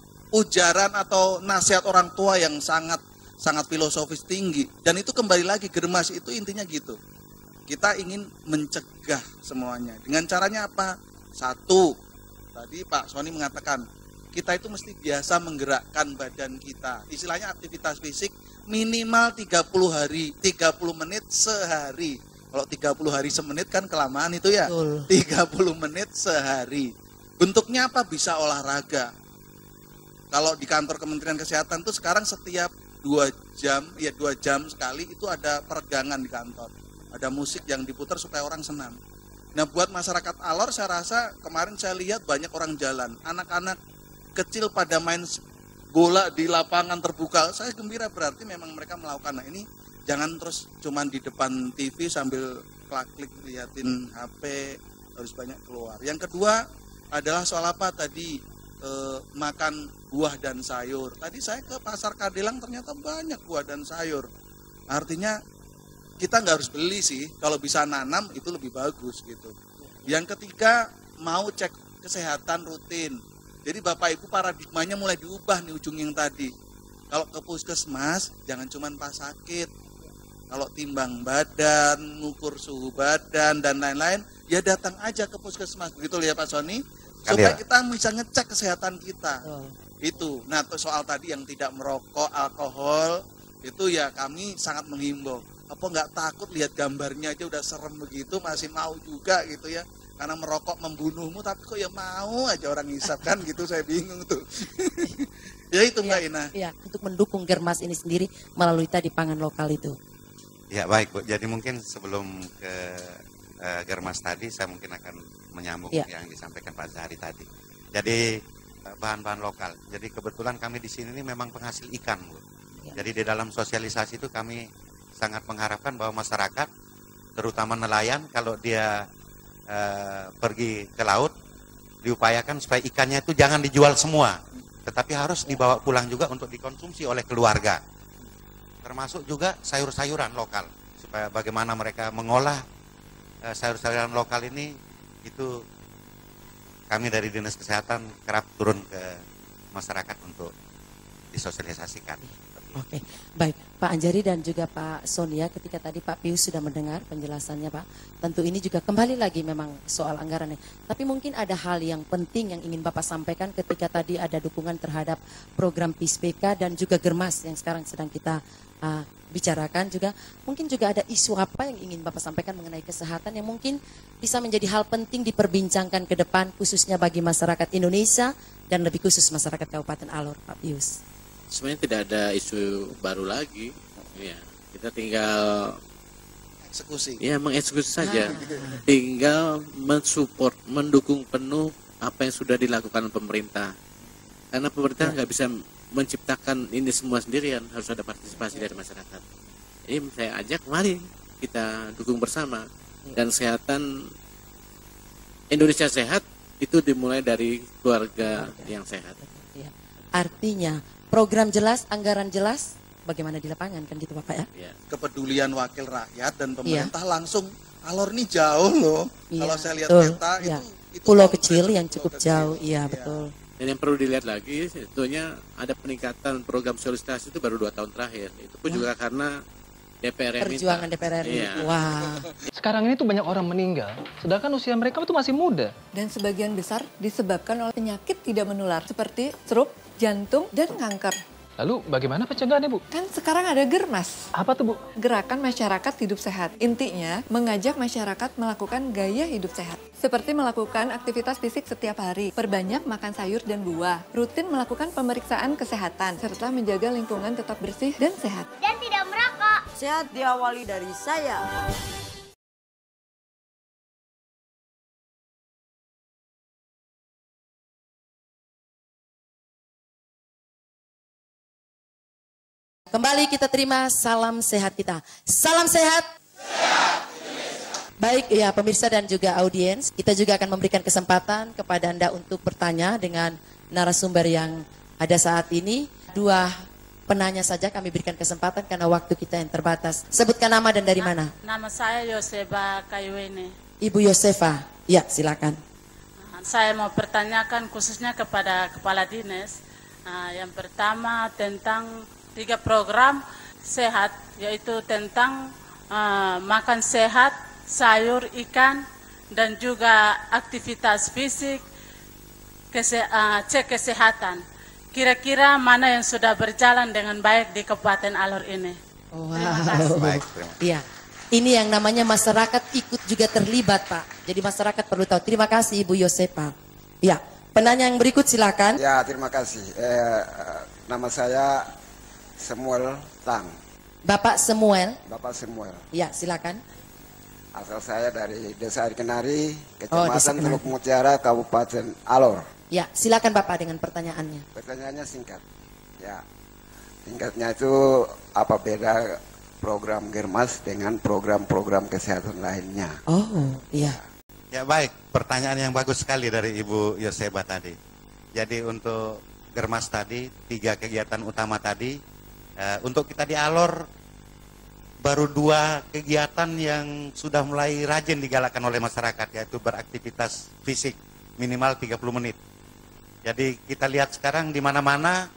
Ujaran atau nasihat orang tua yang sangat sangat filosofis tinggi. Dan itu kembali lagi Germas itu intinya gitu. Kita ingin mencegah semuanya. Dengan caranya apa? Satu, tadi Pak Sony mengatakan, kita itu mesti biasa menggerakkan badan kita. Istilahnya aktivitas fisik minimal tiga puluh hari, tiga puluh menit sehari. Kalau tiga puluh hari semenit kan kelamaan itu ya. Betul. tiga puluh menit sehari. Bentuknya apa? Bisa olahraga. Kalau di kantor Kementerian Kesehatan tuh sekarang setiap dua jam, ya dua jam sekali itu ada peregangan di kantor. Ada musik yang diputar supaya orang senang. Nah, buat masyarakat Alor saya rasa kemarin saya lihat banyak orang jalan. Anak-anak kecil pada main bola di lapangan terbuka. Saya gembira, berarti memang mereka melakukan. Nah, ini jangan terus cuman di depan T V sambil klik-klik liatin H P, harus banyak keluar. Yang kedua adalah soal apa tadi, e, makan buah dan sayur. Tadi saya ke Pasar Kadelang ternyata banyak buah dan sayur. Artinya kita nggak harus beli sih, kalau bisa nanam itu lebih bagus gitu. Yang ketiga, mau cek kesehatan rutin. Jadi Bapak Ibu paradigmanya mulai diubah nih ujung yang tadi. Kalau ke puskesmas, jangan cuma pas sakit. Kalau timbang badan, ngukur suhu badan, dan lain-lain, ya datang aja ke puskesmas. Begitu ya Pak Sony? Supaya kita bisa ngecek kesehatan kita. Oh. Itu. Nah, soal tadi yang tidak merokok, alkohol, itu ya kami sangat menghimbau. Apa nggak takut lihat gambarnya aja udah serem begitu masih mau juga gitu ya, karena merokok membunuhmu tapi kok ya mau aja orang hisap kan gitu. Saya bingung tuh. Ya itu Mbak ya, Ina ya, untuk mendukung Germas ini sendiri melalui tadi pangan lokal itu. Ya baik Bu, jadi mungkin sebelum ke uh, Germas tadi saya mungkin akan menyambung ya. yang disampaikan Pak Zahari tadi. Jadi bahan-bahan lokal, jadi kebetulan kami di sini ini memang penghasil ikan Bu. Ya. Jadi di dalam sosialisasi itu kami sangat mengharapkan bahwa masyarakat, terutama nelayan, kalau dia e, pergi ke laut, diupayakan supaya ikannya itu jangan dijual semua, tetapi harus dibawa pulang juga untuk dikonsumsi oleh keluarga. Termasuk juga sayur-sayuran lokal, supaya bagaimana mereka mengolah e, sayur-sayuran lokal ini, itu kami dari Dinas Kesehatan kerap turun ke masyarakat untuk disosialisasikan. Oke, baik Pak Anjari dan juga Pak Sonia, ketika tadi Pak Pius sudah mendengar penjelasannya Pak, tentu ini juga kembali lagi memang soal anggarannya. Tapi mungkin ada hal yang penting yang ingin Bapak sampaikan ketika tadi ada dukungan terhadap program P I S P K dan juga Germas yang sekarang sedang kita uh, bicarakan juga. Mungkin juga ada isu apa yang ingin Bapak sampaikan mengenai kesehatan yang mungkin bisa menjadi hal penting diperbincangkan ke depan khususnya bagi masyarakat Indonesia dan lebih khusus masyarakat Kabupaten Alor, Pak Pius. Sebenarnya tidak ada isu baru lagi, ya, kita tinggal eksekusi. Ya, mengeksekusi saja. Ah. Tinggal mensupport, mendukung penuh apa yang sudah dilakukan pemerintah. Karena pemerintah nggak ya. bisa menciptakan ini semua sendirian, harus ada partisipasi dari masyarakat. Jadi saya ajak, mari kita dukung bersama. Dan kesehatan Indonesia sehat itu dimulai dari keluarga yang sehat. Ya. Artinya program jelas, anggaran jelas, bagaimana di lapangan kan gitu Bapak ya? Kepedulian wakil rakyat dan pemerintah ya. langsung. Alor ini jauh loh. Ya, kalau saya lihat betul. peta ya. itu, itu pulau kecil yang cukup kecil. jauh, iya ya. betul. Dan yang perlu dilihat lagi, sebetulnya ada peningkatan program solidaritas itu baru dua tahun terakhir. Itu pun Wah. juga karena D P R yang Perjuangan minta. D P R R I. Iya. Wah. Sekarang ini tuh banyak orang meninggal, sedangkan usia mereka itu masih muda. Dan sebagian besar disebabkan oleh penyakit tidak menular seperti stroke, jantung, dan kanker. Lalu bagaimana pencegahannya, Bu? Kan sekarang ada Germas. Apa tuh, Bu? Gerakan Masyarakat Hidup Sehat. Intinya, mengajak masyarakat melakukan gaya hidup sehat. Seperti melakukan aktivitas fisik setiap hari, perbanyak makan sayur dan buah, rutin melakukan pemeriksaan kesehatan, serta menjaga lingkungan tetap bersih dan sehat. Dan tidak merokok. Sehat diawali dari saya. Kembali kita terima salam sehat kita. Salam sehat. Sehat Baik ya pemirsa dan juga audiens, kita juga akan memberikan kesempatan kepada Anda untuk bertanya dengan narasumber yang ada saat ini. Dua penanya saja kami berikan kesempatan karena waktu kita yang terbatas. Sebutkan nama dan dari mana? Nama saya Yosefa Kayuwene. Ibu Yosefa, ya silakan. Saya mau pertanyakan khususnya kepada Kepala Dinas. Yang pertama tentang tiga program sehat, yaitu tentang uh, makan sehat, sayur, ikan, dan juga aktivitas fisik, kese, uh, cek kesehatan. Kira-kira mana yang sudah berjalan dengan baik di Kabupaten Alor ini? Wow. Baik, iya. Ini yang namanya masyarakat ikut juga terlibat, Pak. Jadi masyarakat perlu tahu. Terima kasih Ibu Yosefa. Ya, penanya yang berikut silakan. Ya, terima kasih. Eh, nama saya Samuel Tang. Bapak Samuel. Bapak Samuel. Ya, silakan. Asal saya dari Desa Air Kenari, Kecamatan Teluk Mutiara, Kabupaten Alor. Ya, silakan Bapak dengan pertanyaannya. Pertanyaannya singkat. Ya, singkatnya itu apa beda program Germas dengan program-program kesehatan lainnya? Oh, iya. Ya baik, pertanyaan yang bagus sekali dari Ibu Yosefa tadi. Jadi untuk Germas tadi, tiga kegiatan utama tadi. Uh, untuk kita di Alor baru dua kegiatan yang sudah mulai rajin digalakkan oleh masyarakat, yaitu beraktivitas fisik minimal tiga puluh menit. Jadi kita lihat sekarang di mana-mana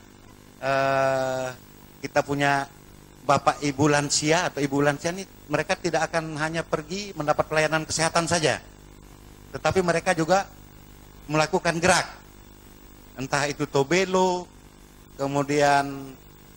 uh, kita punya bapak ibu lansia atau ibu lansia ini, mereka tidak akan hanya pergi mendapat pelayanan kesehatan saja, tetapi mereka juga melakukan gerak, entah itu tobelo, kemudian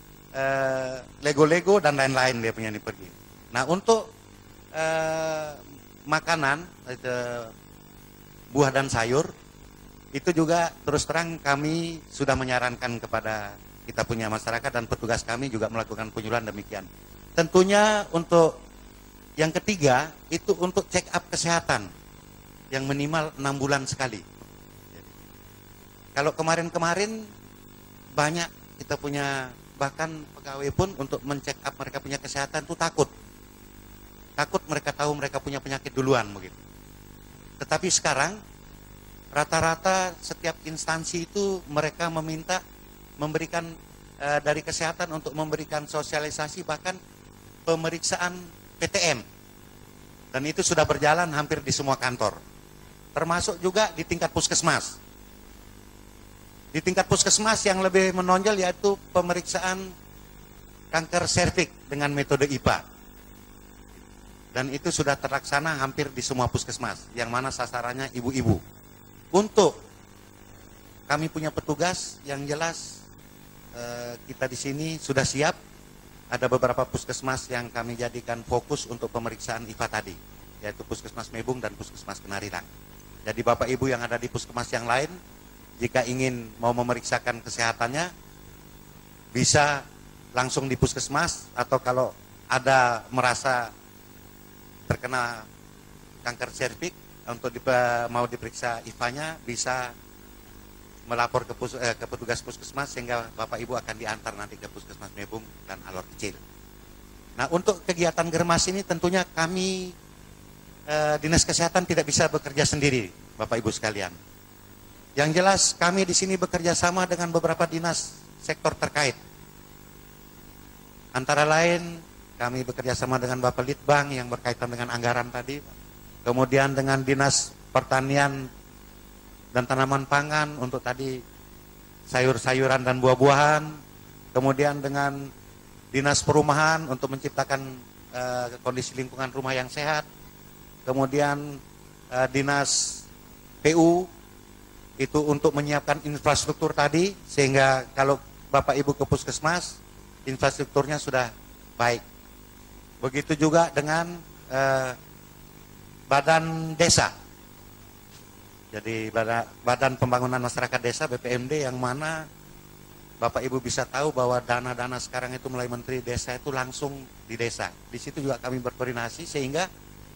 Lego-lego dan lain-lain dia punya ini pergi. Nah untuk uh, makanan, itu, buah dan sayur, itu juga terus terang kami sudah menyarankan kepada kita punya masyarakat dan petugas kami juga melakukan penyuluhan demikian. Tentunya untuk yang ketiga itu untuk check up kesehatan yang minimal enam bulan sekali. Kalau kemarin-kemarin banyak kita punya, bahkan pegawai pun untuk mencek up mereka punya kesehatan itu takut. Takut mereka tahu mereka punya penyakit duluan begitu. Tetapi sekarang rata-rata setiap instansi itu mereka meminta memberikan e, dari kesehatan untuk memberikan sosialisasi bahkan pemeriksaan P T M. Dan itu sudah berjalan hampir di semua kantor. Termasuk juga di tingkat puskesmas. Di tingkat puskesmas yang lebih menonjol yaitu pemeriksaan kanker serviks dengan metode I P A. Dan itu sudah terlaksana hampir di semua puskesmas, yang mana sasarannya ibu-ibu. Untuk kami punya petugas yang jelas eh, kita di sini sudah siap ada beberapa puskesmas yang kami jadikan fokus untuk pemeriksaan I F A tadi, yaitu Puskesmas Mebung dan Puskesmas Kenarirang. Jadi Bapak Ibu yang ada di puskesmas yang lain, jika ingin mau memeriksakan kesehatannya, bisa langsung di puskesmas, atau kalau ada merasa terkena kanker serviks untuk di, mau diperiksa I F A-nya, bisa melapor ke, pus, eh, ke petugas puskesmas, sehingga Bapak Ibu akan diantar nanti ke Puskesmas Mebung dan Alor Kecil. Nah, untuk kegiatan Germas ini tentunya kami eh, Dinas Kesehatan tidak bisa bekerja sendiri, Bapak Ibu sekalian. Yang jelas kami di sini bekerja sama dengan beberapa dinas sektor terkait. Antara lain kami bekerja sama dengan Bapak Litbang yang berkaitan dengan anggaran tadi, kemudian dengan Dinas Pertanian dan Tanaman Pangan untuk tadi sayur-sayuran dan buah-buahan, kemudian dengan Dinas Perumahan untuk menciptakan uh, kondisi lingkungan rumah yang sehat, kemudian uh, Dinas P U itu untuk menyiapkan infrastruktur tadi, sehingga kalau Bapak Ibu ke puskesmas, infrastrukturnya sudah baik. Begitu juga dengan uh, Badan Desa. Jadi badan, badan Pembangunan Masyarakat Desa B P M D, yang mana Bapak Ibu bisa tahu bahwa dana-dana sekarang itu mulai Menteri Desa itu langsung di desa. Di situ juga kami berkoordinasi sehingga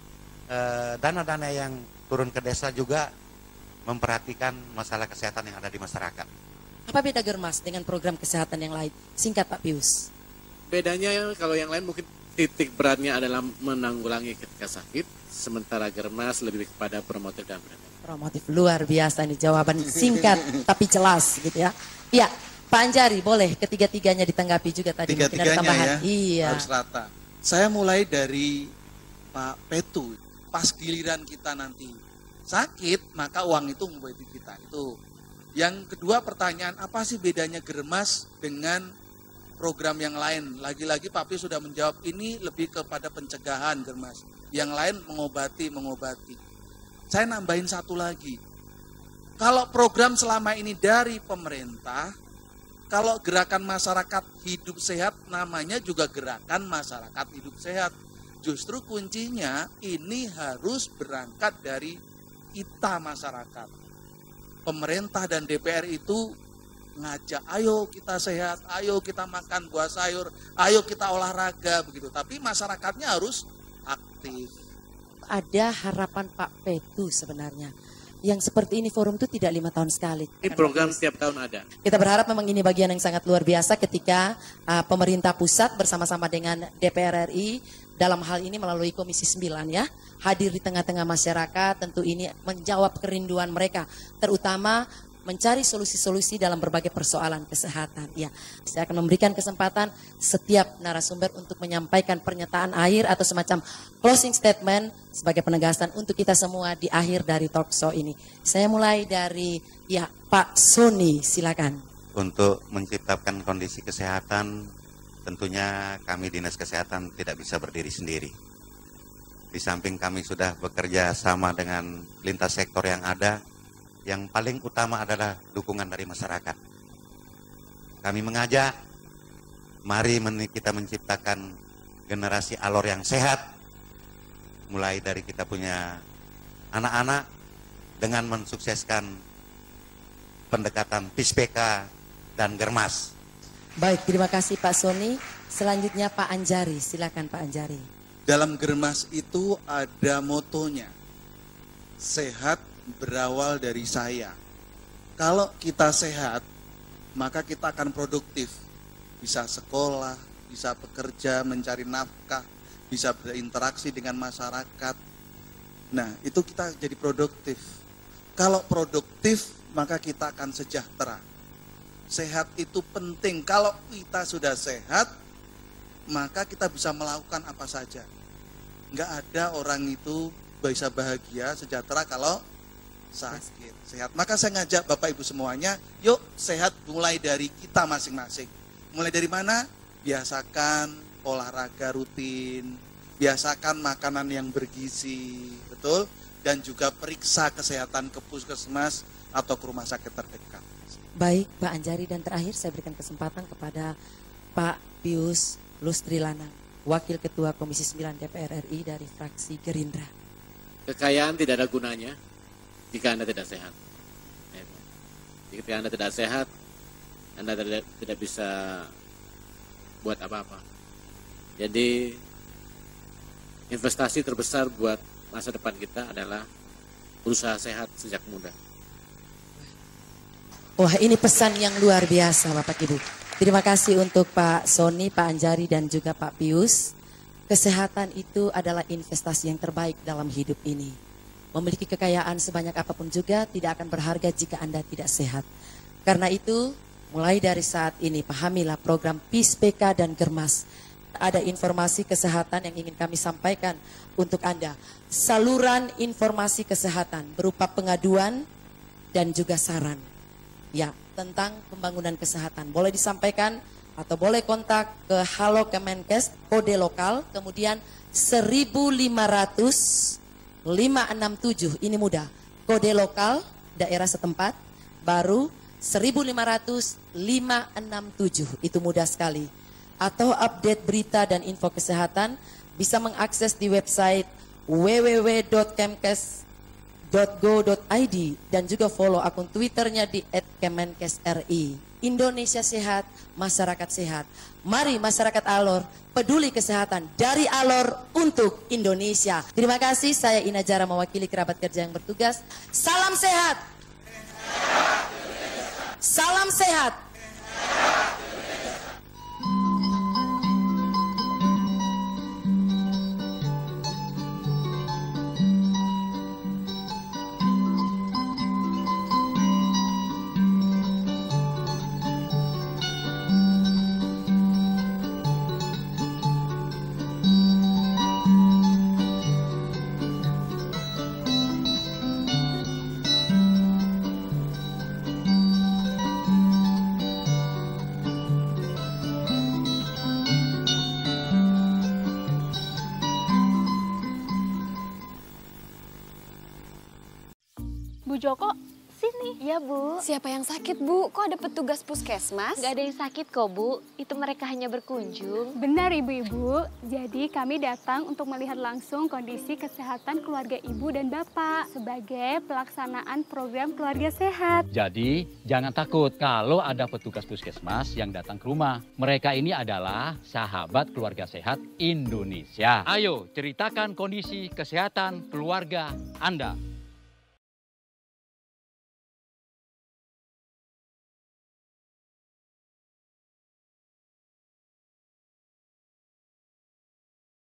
dana-dana eh, yang turun ke desa juga memperhatikan masalah kesehatan yang ada di masyarakat. Apa beda Germas dengan program kesehatan yang lain? Singkat Pak Pius. Bedanya kalau yang lain mungkin titik beratnya adalah menanggulangi ketika sakit, sementara Germas lebih kepada promotif dan preventif. Promotif, luar biasa nih jawaban singkat tapi jelas gitu ya. Iya, Pak Anjari boleh ketiga-tiganya ditanggapi juga tadi. Tiga-tiganya ya, iya. Harus rata. Saya mulai dari Pak Petu, pas giliran kita nanti sakit, maka uang itu membantu kita. Itu. Yang kedua pertanyaan, apa sih bedanya Germas dengan program yang lain? Lagi-lagi Pak Pius sudah menjawab, ini lebih kepada pencegahan Germas. Yang lain mengobati, mengobati. Saya nambahin satu lagi. Kalau program selama ini dari pemerintah, kalau gerakan masyarakat hidup sehat namanya juga gerakan masyarakat hidup sehat. Justru kuncinya ini harus berangkat dari kita masyarakat. Pemerintah dan D P R itu ngajak, ayo kita sehat, ayo kita makan buah sayur, ayo kita olahraga begitu. Tapi masyarakatnya harus aktif. Ada harapan Pak Petu sebenarnya. Yang seperti ini forum itu tidak lima tahun sekali. Ini program setiap tahun ada. Kita berharap memang ini bagian yang sangat luar biasa ketika uh, pemerintah pusat bersama-sama dengan D P R R I dalam hal ini melalui Komisi sembilan ya, hadir di tengah-tengah masyarakat, tentu ini menjawab kerinduan mereka, terutama mencari solusi-solusi dalam berbagai persoalan kesehatan. Ya, saya akan memberikan kesempatan setiap narasumber untuk menyampaikan pernyataan akhir atau semacam closing statement sebagai penegasan untuk kita semua di akhir dari talk show ini. Saya mulai dari ya Pak Sony, silakan. Untuk menciptakan kondisi kesehatan, tentunya kami Dinas Kesehatan tidak bisa berdiri sendiri. Di samping kami sudah bekerja sama dengan lintas sektor yang ada, yang paling utama adalah dukungan dari masyarakat. Kami mengajak, mari kita menciptakan generasi Alor yang sehat, mulai dari kita punya anak-anak dengan mensukseskan pendekatan P I S P K dan Germas. Baik, terima kasih Pak Sony. Selanjutnya Pak Anjari, silakan Pak Anjari. Dalam Germas itu ada motonya, sehat berawal dari saya. Kalau kita sehat, maka kita akan produktif. Bisa sekolah, bisa bekerja, mencari nafkah, bisa berinteraksi dengan masyarakat. Nah, itu kita jadi produktif. Kalau produktif, maka kita akan sejahtera. Sehat itu penting. Kalau kita sudah sehat, maka kita bisa melakukan apa saja. Enggak ada orang itu bisa bahagia, sejahtera kalau sakit, sehat. Maka saya ngajak Bapak Ibu semuanya, yuk sehat mulai dari kita masing-masing. Mulai dari mana? Biasakan olahraga rutin, biasakan makanan yang bergizi, betul? Dan juga periksa kesehatan ke puskesmas atau ke rumah sakit terdekat. Baik Pak Anjari, dan terakhir saya berikan kesempatan kepada Pak Pius Lustri Lanang, Wakil Ketua Komisi sembilan D P R R I dari fraksi Gerindra. Kekayaan tidak ada gunanya jika Anda tidak sehat. Jika Anda tidak sehat, Anda tidak, tidak bisa buat apa-apa. Jadi investasi terbesar buat masa depan kita adalah berusaha sehat sejak muda. Wah, ini pesan yang luar biasa Bapak Ibu. Terima kasih untuk Pak Sony, Pak Anjari dan juga Pak Pius. Kesehatan itu adalah investasi yang terbaik dalam hidup ini. Memiliki kekayaan sebanyak apapun juga tidak akan berharga jika Anda tidak sehat. Karena itu, mulai dari saat ini pahamilah program P I S P K dan Germas. Ada informasi kesehatan yang ingin kami sampaikan untuk Anda. Saluran informasi kesehatan berupa pengaduan dan juga saran. Ya, tentang pembangunan kesehatan. Boleh disampaikan atau boleh kontak ke Halo Kemenkes, kode lokal, kemudian seribu lima ratus lima enam tujuh, ini mudah. Kode lokal, daerah setempat, baru seribu lima ratus lima enam tujuh, itu mudah sekali. Atau update berita dan info kesehatan, bisa mengakses di website w w w dot kemkes dot go dot i d dan juga follow akun Twitternya di et kemenkes r i. Indonesia sehat, masyarakat sehat. Mari masyarakat Alor peduli kesehatan dari Alor untuk Indonesia. Terima kasih, saya Ina Jara mewakili kerabat kerja yang bertugas. Salam sehat. Salam sehat. Bu Joko, sini. Iya, Bu. Siapa yang sakit, Bu? Kok ada petugas puskesmas? Gak ada yang sakit kok, Bu. Itu mereka hanya berkunjung. Benar, Ibu-Ibu. Jadi kami datang untuk melihat langsung kondisi kesehatan keluarga Ibu dan Bapak sebagai pelaksanaan program keluarga sehat. Jadi, jangan takut kalau ada petugas puskesmas yang datang ke rumah. Mereka ini adalah sahabat keluarga sehat Indonesia. Ayo, ceritakan kondisi kesehatan keluarga Anda.